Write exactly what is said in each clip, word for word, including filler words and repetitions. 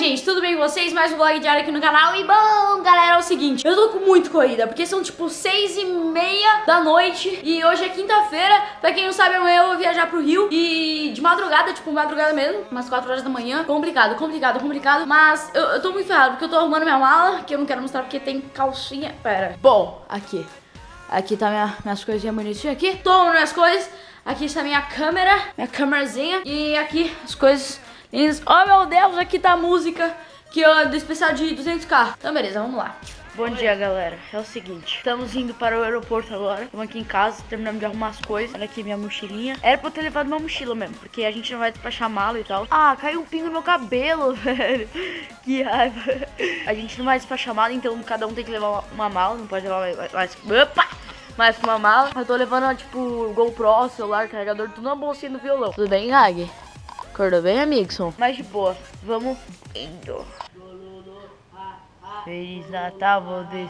gente, tudo bem com vocês? Mais um vlog diário aqui no canal. E bom, galera, é o seguinte, eu tô com muito corrida, porque são tipo seis e meia da noite e hoje é quinta-feira. Pra quem não sabe, amanhã eu vou viajar pro Rio e de madrugada, tipo madrugada mesmo, umas quatro horas da manhã. Complicado, complicado, complicado. Mas eu, eu tô muito ferrado, porque eu tô arrumando minha mala, que eu não quero mostrar porque tem calcinha. Pera. Bom, aqui. Aqui tá minha, minhas coisinhas bonitinhas aqui. Tô arrumando minhas coisas. Aqui está minha câmera, minha câmerazinha. E aqui as coisas lindas. Oh meu Deus, aqui tá a música que eu, do especial de duzentos K. Então beleza, vamos lá. Bom dia, galera. É o seguinte, estamos indo para o aeroporto agora. Estamos aqui em casa, terminamos de arrumar as coisas. Olha aqui minha mochilinha. Era pra eu ter levado uma mochila mesmo, porque a gente não vai despachar mala e tal. Ah, caiu um pingo no meu cabelo, velho. Que raiva. A gente não vai despachar mala, então cada um tem que levar uma, uma mala. Não pode levar mais... mais opa! Mais que uma mala. Eu tô levando, tipo, GoPro, celular, carregador, tudo na bolsinha do violão. Tudo bem, Gag? Acordou bem, amigson? Mas de boa. Vamos indo. Feliz Natal, vocês.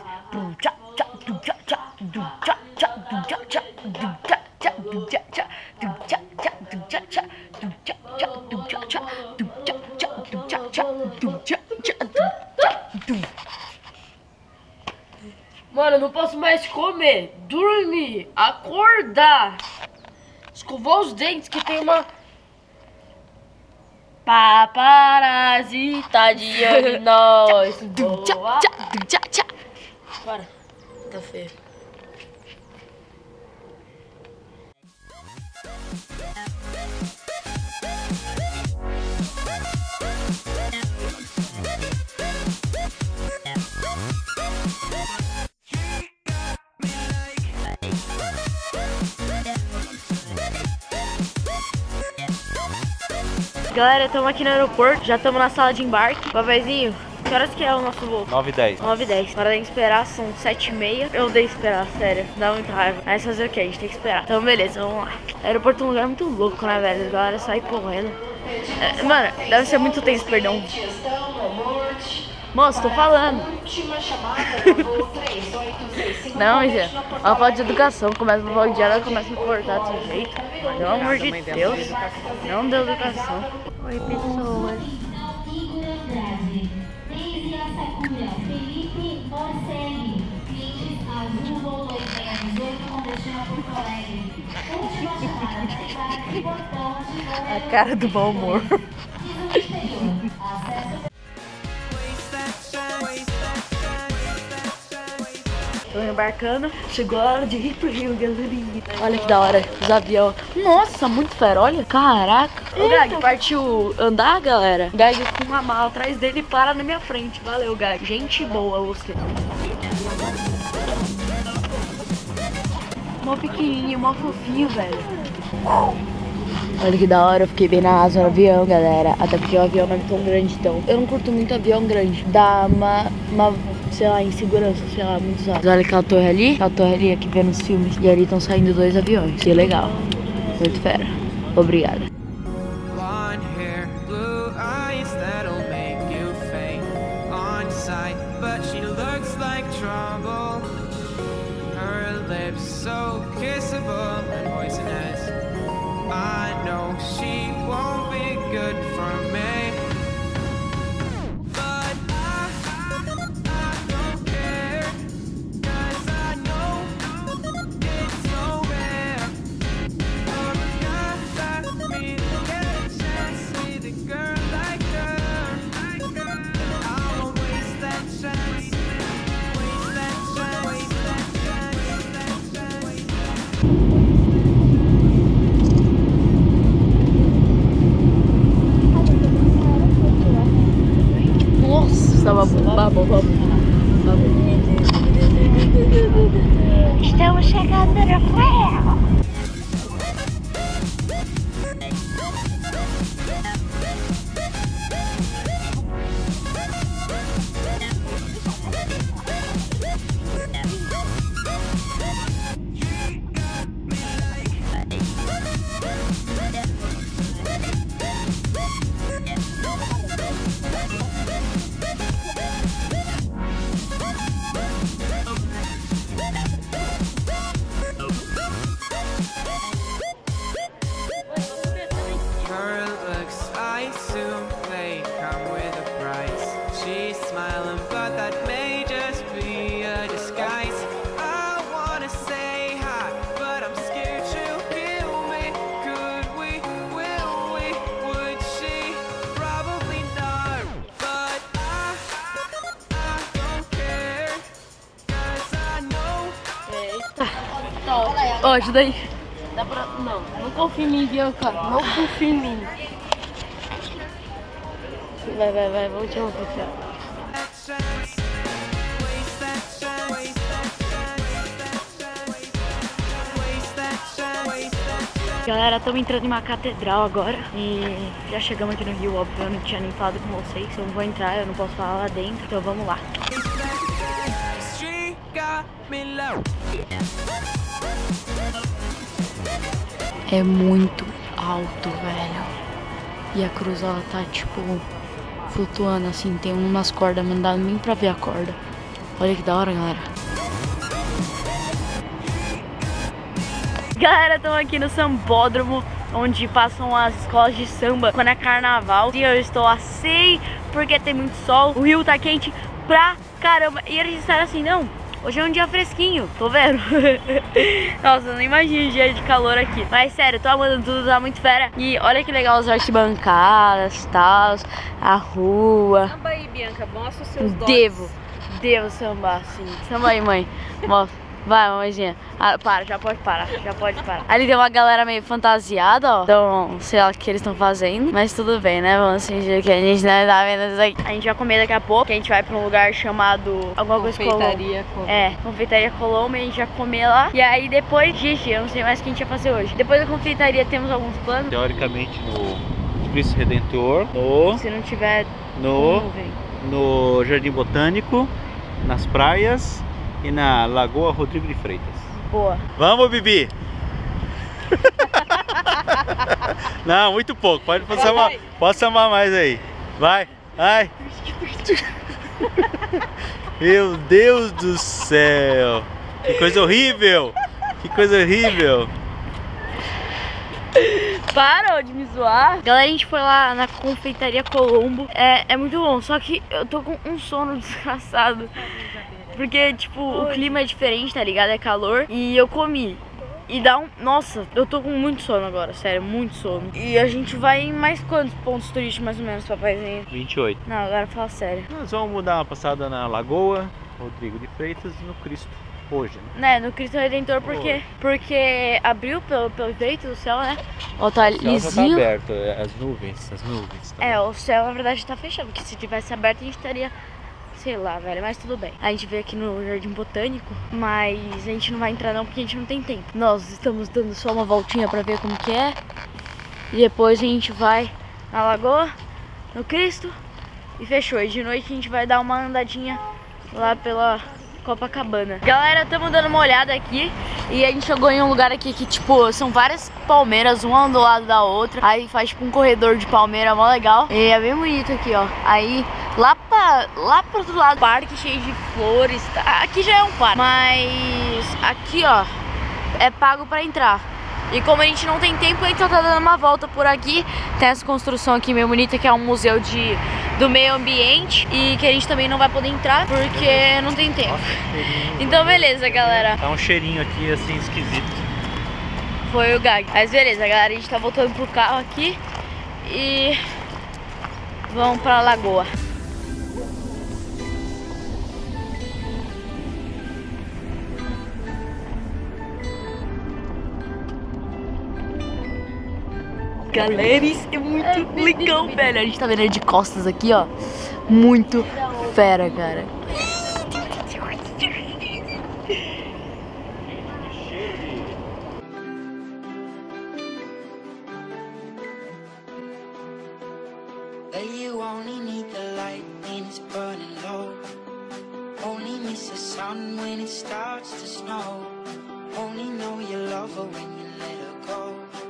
Mano, eu não posso mais comer, dormir, acordar, escovar os dentes que tem uma paparazzi tá de olho em nós. Boa. Para, tá feio. Galera, estamos aqui no aeroporto, já estamos na sala de embarque. Papazinho, que horas que é o nosso voo? nove e dez. nove e dez. Hora de esperar, são sete e meia. Eu odeio esperar, sério, dá muita raiva. Mas fazer o que? A gente tem que esperar. Então beleza, vamos lá. Aeroporto é um lugar muito louco, né, velho? A galera sai correndo. É, mano, deve ser muito tenso, perdão. Moço, tô falando. Não, gente, ela fala de educação, começa no vlog diário, ela começa a me cortar desse jeito. Pelo amor de Deus, não deu educação. Oi, pessoas. A cara do mau humor. Tô embarcando, chegou a hora de ir pro Rio, galerinha. Olha que da hora, os aviões. Nossa, muito fera, olha, caraca. O Gag partiu andar, galera. O Gag com uma mala atrás dele e para na minha frente. Valeu, Gag, gente boa você. Mó pequenininho, mó fofinho, velho. Olha que da hora, eu fiquei bem na asa no avião, galera. Até porque o avião não é tão grande, então. Eu não curto muito avião grande. Dá uma, uma sei lá, insegurança, sei lá, muitos anos. Olha aquela torre ali, aquela torre ali aqui vendo os filmes. E ali estão saindo dois aviões. Que legal. Muito fera. Obrigada. I know she won't be good for me, but I, I don't care, 'cause I know it's so rare for a guy like me to get a chance with a girl like her. I won't waste that chance, waste that chance, waste that chance, waste that chance, waste that chance. Nossa, vamos, vamos, vamos. Estamos chegando no aeroporto. Ó, ajuda aí. Dá pra... Não, não confia em mim, Bianca. Não confia em mim. Vai, vai, vai, vamos te confiar. Galera, estamos entrando em uma catedral agora e já chegamos aqui no Rio, óbvio, eu não tinha nem falado com vocês. Eu não vou entrar, eu não posso falar lá dentro, então vamos lá. É muito alto, velho. E a cruz, ela tá, tipo, flutuando, assim. Tem umas cordas, mas não dá nem pra ver a corda. Olha que da hora, galera. Galera, estamos aqui no sambódromo, onde passam as escolas de samba quando é carnaval. E eu estou assim, porque tem muito sol. O rio tá quente pra caramba. E eles disseram assim, não, hoje é um dia fresquinho, tô vendo? Nossa, eu não imagino um dia de calor aqui. Mas sério, tô amando tudo, tá muito fera. E olha que legal as arquibancadas, tal, a rua. Samba aí, Bianca, mostra os seus dotes. Devo, devo sambar, sim. Samba aí, mãe. Mostra. Vai, mamãezinha. Ah, para, já pode parar, já pode parar. Ali tem uma galera meio fantasiada, ó. Então, sei lá o que eles estão fazendo. Mas tudo bem, né? Vamos fingir que a gente não tá vendo isso aqui. A gente vai comer daqui a pouco, que a gente vai pra um lugar chamado... Alguma coisa Confeitaria Colombo. É, Confeitaria Colombo, e a gente vai comer lá. E aí depois, gente, eu não sei mais o que a gente vai fazer hoje. Depois da confeitaria temos alguns planos. Teoricamente no Cristo Redentor, no, Se não tiver no, nuvem. no Jardim Botânico, nas praias e na Lagoa Rodrigo de Freitas. Boa. Vamos, Bibi! Não, muito pouco. Pode sambar, pode sambar mais aí. Vai, vai. Meu Deus do céu! Que coisa horrível! Que coisa horrível! Parou de me zoar. Galera, a gente foi lá na Confeitaria Colombo. É, é muito bom, só que eu tô com um sono desgraçado. Porque, tipo, o clima é diferente, tá ligado? É calor. E eu comi. E dá um... Nossa, eu tô com muito sono agora, sério, muito sono. E a gente vai em mais quantos pontos turísticos, mais ou menos, papaizinho? vinte e oito. Não, agora fala sério. Nós vamos dar uma passada na Lagoa Rodrigo de Freitas e no Cristo hoje, né? Né, no Cristo Redentor, porque, porque abriu pelo, pelo jeito do céu, né? Ó, tá O céu já tá lisinho. aberto, as nuvens, as nuvens. Tá É, o céu na verdade tá fechado, porque se tivesse aberto a gente estaria, sei lá, velho, mas tudo bem. A gente veio aqui no Jardim Botânico, mas a gente não vai entrar não porque a gente não tem tempo. Nós estamos dando só uma voltinha pra ver como que é. E depois a gente vai na Lagoa, no Cristo e fechou. E de noite a gente vai dar uma andadinha lá pela Copacabana. Galera, estamos dando uma olhada aqui e a gente chegou em um lugar aqui que, tipo, são várias palmeiras, uma do lado da outra. Aí faz, tipo, um corredor de palmeira mó legal. E é bem bonito aqui, ó. Aí, lá pra, lá pro outro lado, parque cheio de flores. Tá? Aqui já é um parque, mas aqui, ó, é pago pra entrar. E como a gente não tem tempo, a gente só tá dando uma volta por aqui. Tem essa construção aqui meio bonita, que é um museu de, do meio ambiente. E que a gente também não vai poder entrar, porque não tem tempo. Então beleza, galera. Tá um cheirinho aqui, assim, esquisito. Foi o gag. Mas beleza, galera, a gente tá voltando pro carro aqui. E vamos pra Lagoa. Galera, isso é muito legal, velho. A gente tá vendo ele de costas aqui, ó. Muito fera, cara. You only need the light when it's burning low. Only miss the sun when it starts to snow. Only know you love her when you let her go.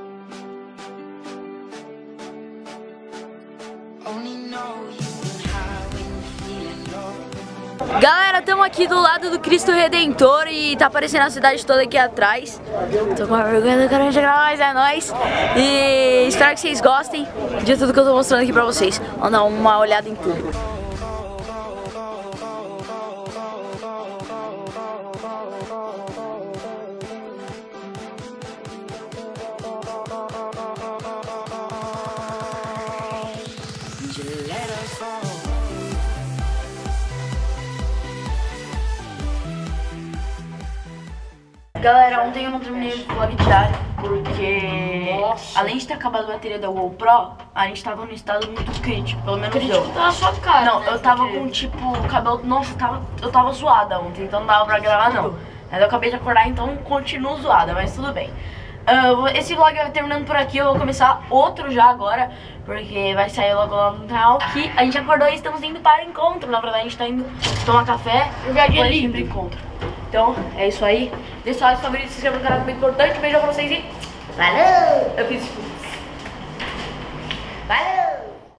Only know you can hide when you're feeling low. Galera, estamos aqui do lado do Cristo Redentor e tá aparecendo a cidade toda aqui atrás. Tô com uma vergonha do caramba de gravar, mas é nóis. E espero que vocês gostem de tudo que eu tô mostrando aqui pra vocês. Vamos dar uma olhada em tudo. Galera, ontem eu não terminei o vlog diário porque, Nossa. além de ter acabado a bateria da GoPro, a gente tava num estado muito crítico, pelo menos eu. Tá na sua cara. Não, né? eu tava Porque- com tipo o cabelo. Nossa, eu tava, eu tava zoada ontem, então não dava pra gravar não. Mas eu acabei de acordar, então continuo zoada, mas tudo bem. Uh, esse vlog vai terminando por aqui, eu vou começar outro já agora, porque vai sair logo lá no canal. Que a gente acordou e estamos indo para o encontro. Na verdade, a gente tá indo tomar café e Jogar de depois lindo. ir pro encontro. Então, é isso aí. Deixa o like favorito, se inscreva no canal, é muito importante. Beijo pra vocês e valeu! Eu fiz tipo. Valeu!